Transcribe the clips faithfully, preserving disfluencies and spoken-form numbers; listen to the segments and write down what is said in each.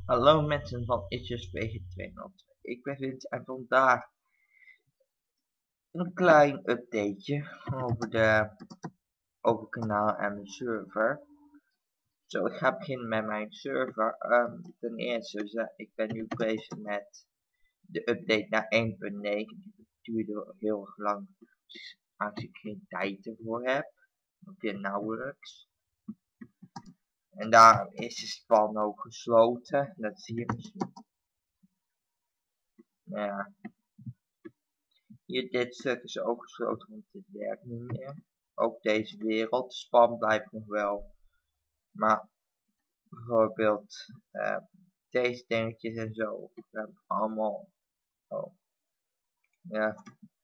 Hallo mensen van Itjes V G tweehonderdtwee. Ik ben Vince en vandaag een klein updateje over de over kanaal en mijn server. Zo, ik ga beginnen met mijn server. Um, ten eerste, ik ben nu bezig met de update naar één punt negen. Die duurde heel erg lang, aangezien ik geen tijd ervoor heb. Ook weer nauwelijks. En daarom is de span ook gesloten. Dat zie je misschien. Ja. Hier, dit stuk is ook gesloten, want dit werkt niet meer. Ook deze wereld, de spam blijft nog wel. Maar bijvoorbeeld uh, deze dingetjes en zo, we hebben allemaal. Oh. Ja.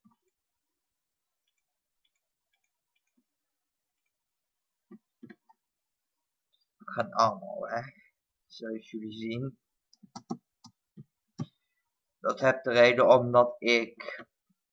We gaan allemaal weg, zoals jullie zien. Dat heeft de reden omdat ik.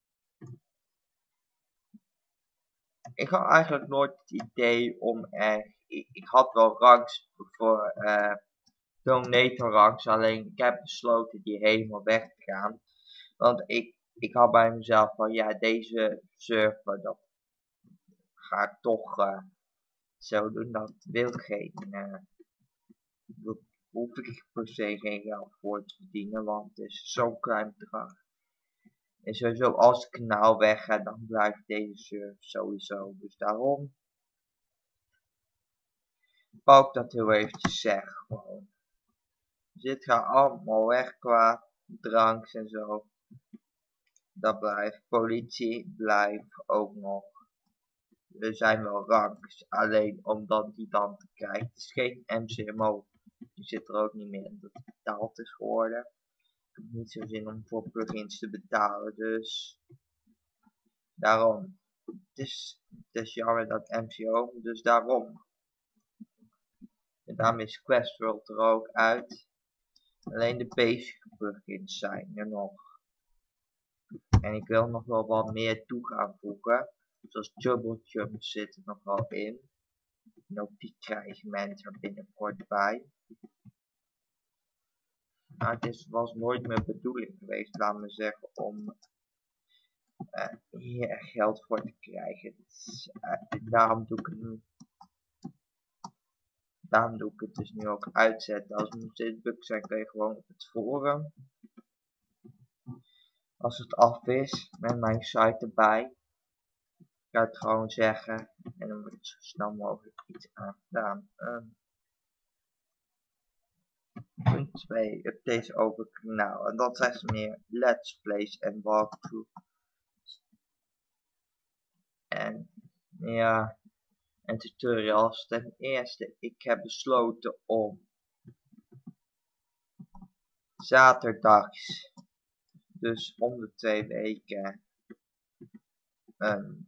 Ik had eigenlijk nooit het idee om echt. Ik, ik had wel ranks voor uh, donator ranks, alleen ik heb besloten die helemaal weg te gaan. Want ik, ik had bij mezelf van ja, deze server, dat ga ik toch uh, zo doen. Dat wil geen, uh, dat hoef ik per se geen geld voor te verdienen, want het is zo'n klein bedrag. En sowieso als het kanaal weggaat, dan blijft deze server sowieso. Dus daarom wou ik dat heel eventjes zeggen gewoon. Dus dit gaat allemaal weg qua dranks en zo. Dat blijft. Politie blijft ook nog. Er zijn wel ranks, alleen omdat die dan te krijgen. Het is geen M C M O. Die zit er ook niet meer in dat het betaald is geworden. Ik heb niet zo zin om voor plugins te betalen, dus daarom. Het is, het is jammer dat M C O, dus daarom. En daarmee is Questworld er ook uit. Alleen de basic plugins zijn er nog. En ik wil nog wel wat meer toe gaan voegen. Zoals Trouble Jump zit er nog wel in. En ook die krijgen mensen er binnenkort bij. Maar het is, was nooit mijn bedoeling geweest, laat me zeggen, om uh, hier geld voor te krijgen. Dus, uh, daarom, doe ik het, daarom doe ik het dus nu ook uitzetten. Als het steeds bugs zijn, kun je gewoon op het forum. Als het af is, met mijn site erbij. Ik ga het gewoon zeggen en dan wordt het zo snel mogelijk iets aangedaan. Um, punt twee, updates over het kanaal. En dat zijn meer let's plays en walkthrough. En ja, en tutorials. Ten eerste, ik heb besloten om zaterdags, dus om de twee weken, een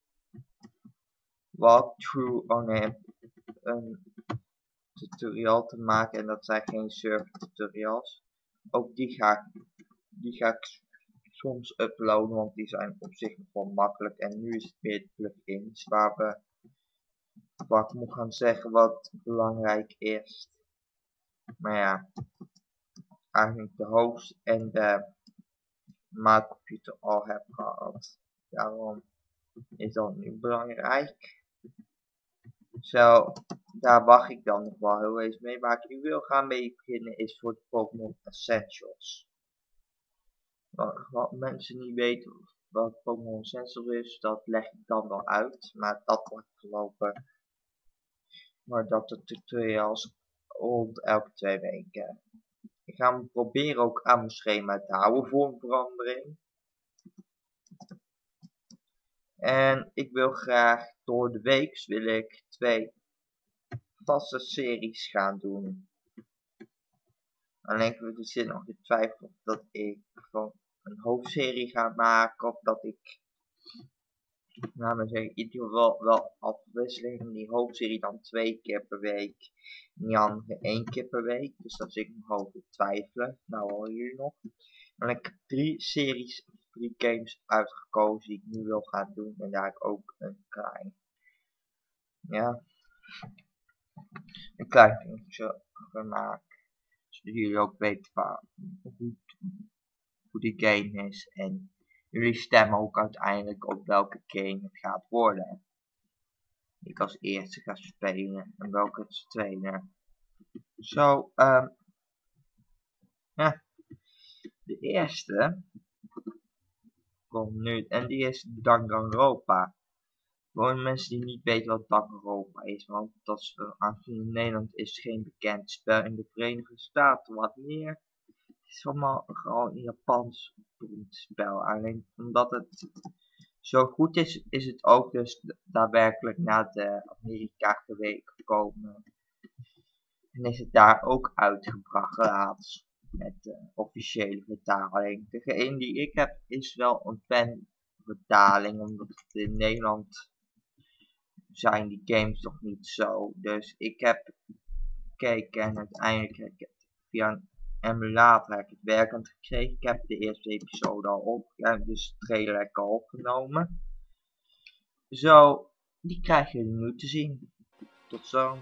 walkthrough, oh nee, een tutorial te maken. En dat zijn geen server tutorials. Ook die ga ik, die ga ik soms uploaden, want die zijn op zich nog wel makkelijk. En nu is het weer de plugins waar we, waar ik moet gaan zeggen wat belangrijk is. Maar ja, eigenlijk de host en de maakcomputer al heb gehad. Daarom is dat nu belangrijk. Zo, daar wacht ik dan nog wel heel even mee. Waar ik nu wil gaan mee beginnen is voor de Pokémon Essentials. Wat, wat mensen niet weten wat Pokémon Essentials is, dat leg ik dan wel uit. Maar dat wordt gelopen. Maar dat de tutorials rond elke twee weken. Ik ga me proberen ook aan mijn schema te houden voor een verandering. En ik wil graag door de week wil ik twee vaste series gaan doen. Alleen ik heb zin nog in twijfel of dat ik van een hoofdserie ga maken of dat ik, nou maar zeggen, in ieder geval wel afwisseling. Die hoofdserie dan twee keer per week en die andere één keer per week. Dus dat zit ik nog over twijfelen. Nou horen jullie nog. En ik heb drie series, drie games uitgekozen die ik nu wil gaan doen. En daar heb ik ook een klein, ja, een klein filmpje gemaakt. zodat jullie ook weten waar, hoe, hoe die game is. En jullie stemmen ook uiteindelijk op welke game het gaat worden. Ik als eerste ga spelen en welke als tweede. Zo, um, ja. De eerste komt nu en die is Danganronpa. Voor mensen die niet weten wat Danganronpa is, want dat is uh, in Nederland is het geen bekend spel, in de Verenigde Staten wat meer. Het is allemaal gewoon een Japans spel, alleen omdat het zo goed is, is het ook dus daadwerkelijk naar de Amerika gekomen. En is het daar ook uitgebracht laatst met de officiële vertaling. Degene die ik heb is wel een fanvertaling, omdat het in Nederland zijn die games toch niet zo. Dus ik heb gekeken en uiteindelijk heb ik het via een emulator heb ik het werkend gekregen. Ik heb de eerste episode al op, ja, dus de trailer heb ik al opgenomen. Zo, die krijgen jullie nu te zien. Tot zo.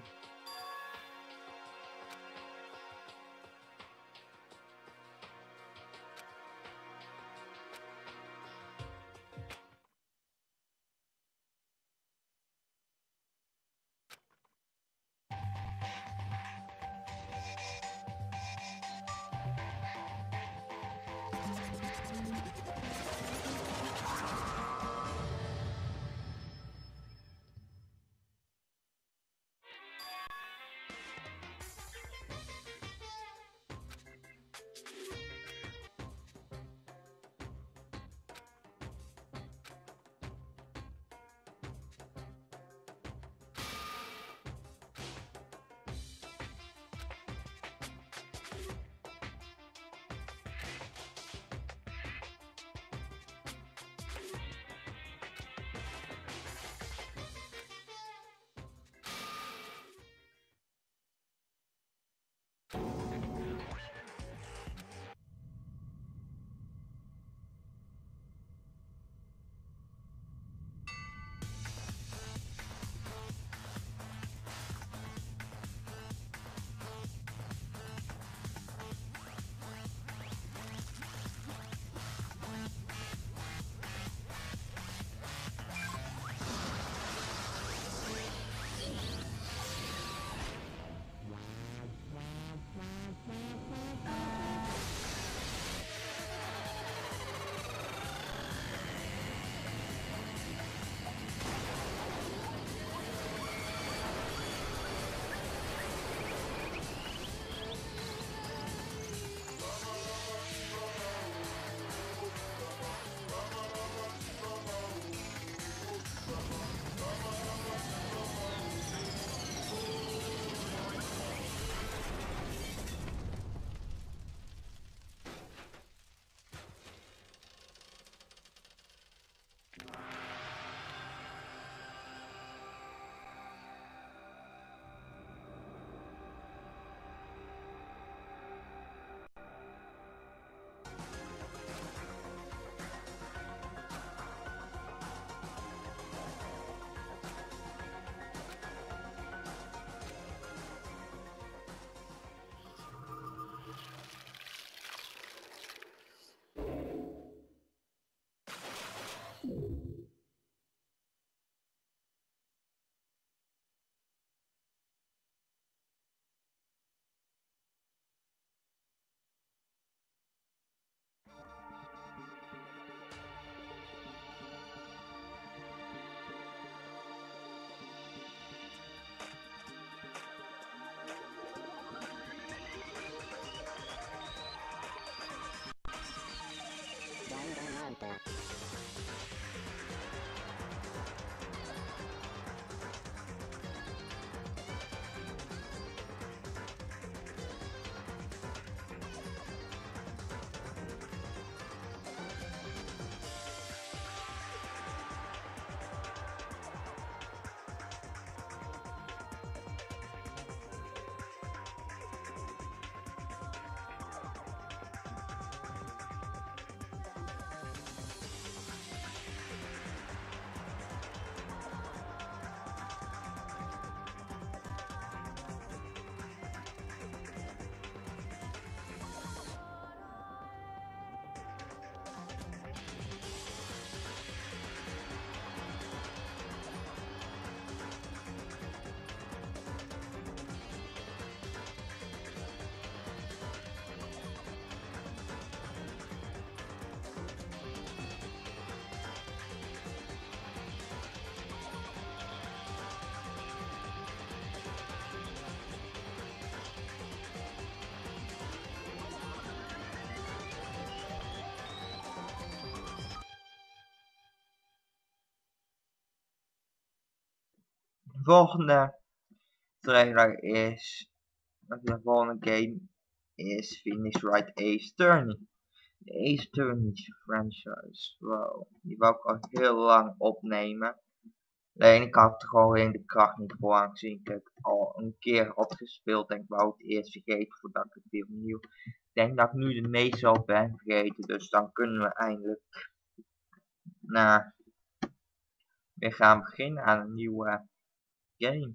volgende trailer is, de volgende game is Phoenix Wright Ace Attorney. De Ace Attorney franchise, wow, die wou ik al heel lang opnemen. Alleen ik had er gewoon in de kracht niet voor, aangezien ik het al een keer had gespeeld en ik wou het eerst vergeten voordat ik het weer opnieuw. Ik denk dat ik nu de meeste al ben vergeten, dus dan kunnen we eindelijk nou, weer gaan beginnen aan een nieuwe game.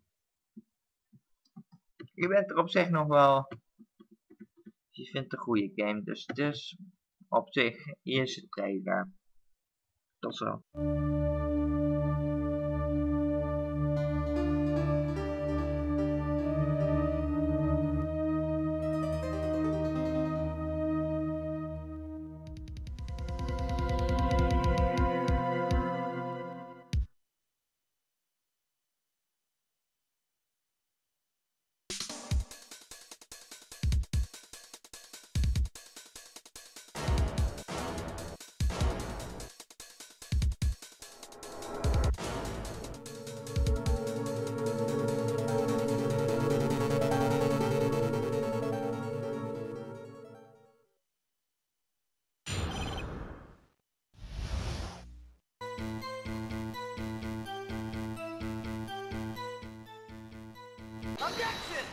Je bent er op zich nog wel, je vindt het een goede game, dus het is op zich eerste trailer. Tot zo. Objection!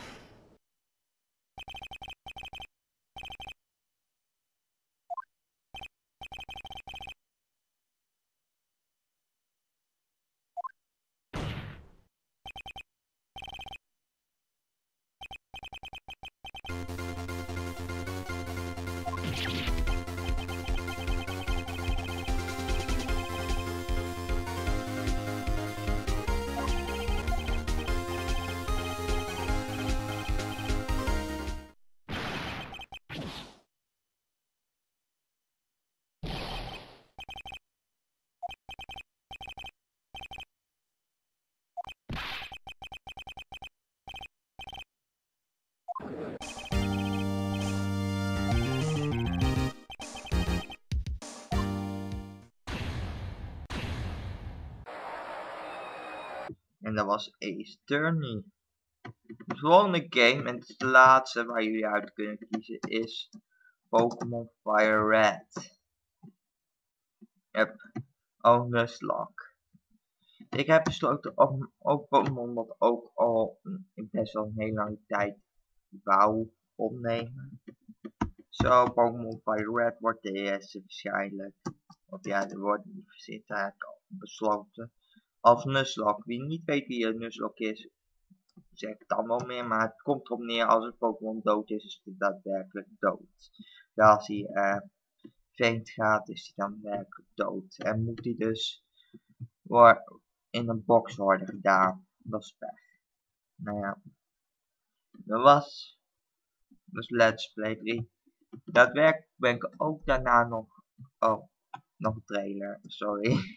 En dat was Ace Attorney. De volgende game, en het is de laatste waar jullie uit kunnen kiezen, is Pokémon Fire Red. Yep, oh Nuzlocke. Ik heb besloten om ook Pokémon dat ook al best wel een hele lange tijd wou opnemen. Zo, Pokémon Fire Red wordt de eerste waarschijnlijk. Want ja, er wordt niet zit eigenlijk al besloten. Als Nuzlocke. Wie niet weet wie een Nuzlocke is, zeg ik het allemaal meer. Maar het komt erop neer, als een Pokémon dood is, is hij daadwerkelijk dood. Ja, als hij uh, faint gaat, is hij dan werkelijk dood. En moet hij dus in een box worden gedaan. Dat is pech. Nou ja. Dat was dus Let's Play drie. Daadwerkelijk ben ik ook daarna nog... Oh, nog een trailer. Sorry.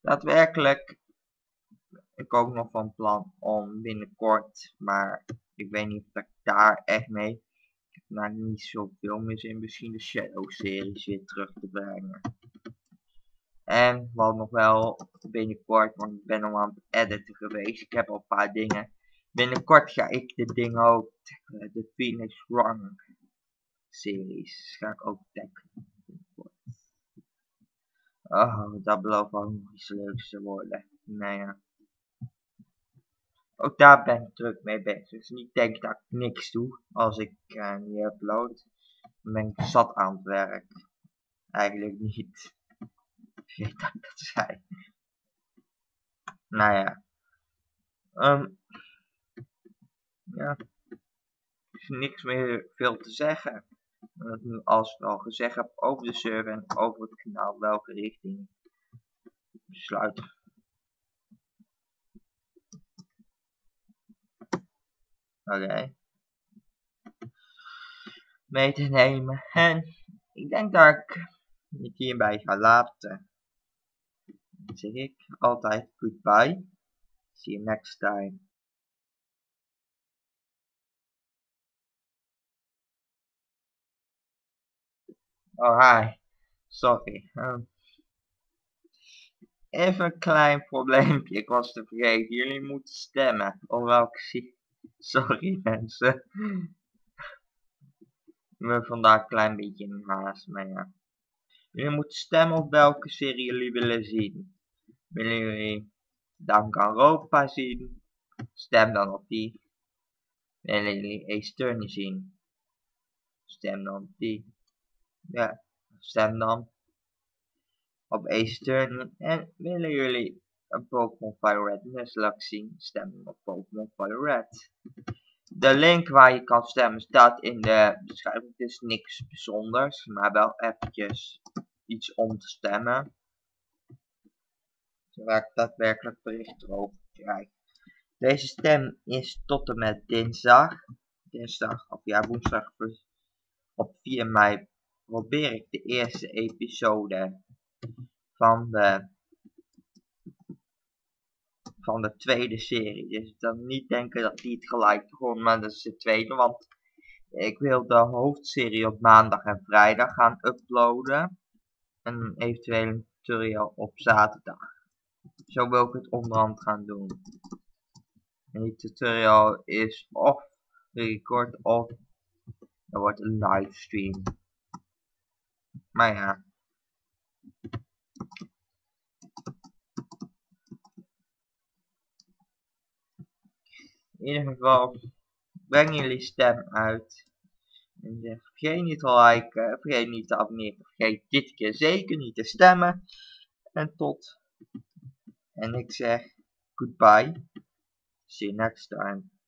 daadwerkelijk, ik ook nog van plan om binnenkort, maar ik weet niet of ik daar echt mee, ik heb nou niet zoveel meer zin, misschien de Shadow series weer terug te brengen. En wat nog wel binnenkort, want ik ben nog aan het editen geweest, ik heb al een paar dingen. Binnenkort ga ik de dingen ook tackelen, de Phoenix Run series ga ik ook tackelen. Oh, dat belooft ook nog iets leuks te worden. Nou ja. Ook daar ben ik druk mee bezig. Dus niet denk dat ik niks doe als ik uh, niet upload. Dan ben ik zat aan het werk. Eigenlijk niet. Vergeet dat ik dat zei. Nou ja. Um, ja. Er is niks meer veel te zeggen. Als ik al gezegd heb over de server en over het kanaal, welke richting besluit. Oké. Okay. Mee te nemen. En ik denk dat ik het hierbij ga laten. Dan zeg ik altijd goodbye. See you next time. Oh hi. Sorry. Um, even een klein probleempje. Ik was te vergeten. Jullie moeten stemmen. Op welke zie. Sorry mensen. Ik ben vandaag een klein beetje in haast. Maar ja. Jullie moeten stemmen op welke serie jullie willen zien. Willen jullie Danganronpa zien? Stem dan op die. Willen jullie Ace Attorney zien? Stem dan op die. Ja, stem dan op Ace Attorney. En willen jullie een Pokémon Fire Red Nuzlocke zien? Stem dan op Pokémon Fire Red. De link waar je kan stemmen staat in de beschrijving. Het is niks bijzonders, maar wel eventjes iets om te stemmen. Zodat ik daadwerkelijk bericht erover krijg. Deze stem is tot en met dinsdag. Dinsdag, of ja, woensdag op vier mei probeer ik de eerste episode van de van de tweede serie. Dus dan niet denken dat die het gelijk begon, maar dat is de tweede. Want ik wil de hoofdserie op maandag en vrijdag gaan uploaden. En eventueel een tutorial op zaterdag. Zo wil ik het onderhand gaan doen. En die tutorial is of record of dat wordt een livestream. Maar ja. In ieder geval, breng jullie stem uit. En zeg, vergeet niet te liken, vergeet niet te abonneren, vergeet dit keer zeker niet te stemmen. En tot. En ik zeg, goodbye. See you next time.